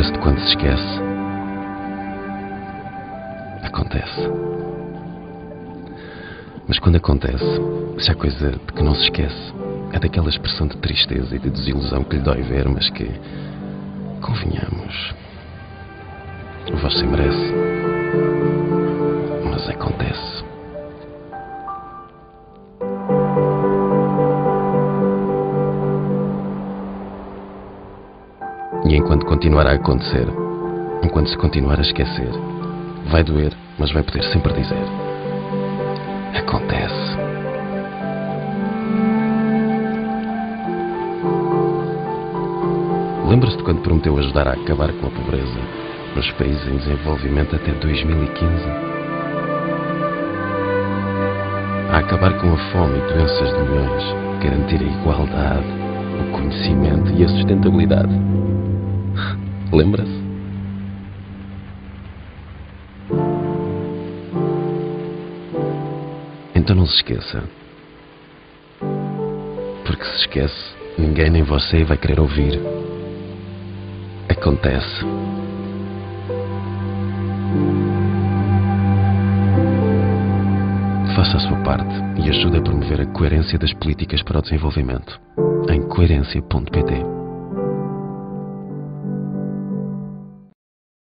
Lembra-se de quando se esquece? Acontece. Mas quando acontece, se há coisa de que não se esquece, é daquela expressão de tristeza e de desilusão que lhe dói ver, mas que, convenhamos, você merece. Mas acontece. E enquanto continuar a acontecer, enquanto se continuar a esquecer, vai doer, mas vai poder sempre dizer: acontece. Lembra-se de quando prometeu ajudar a acabar com a pobreza nos países em desenvolvimento até 2015? A acabar com a fome e doenças de milhões, garantir a igualdade, o conhecimento e a sustentabilidade. Lembra-se? Então não se esqueça. Porque se esquece, ninguém nem você vai querer ouvir. Acontece. Faça a sua parte e ajude a promover a coerência das políticas para o desenvolvimento em coerência.pt.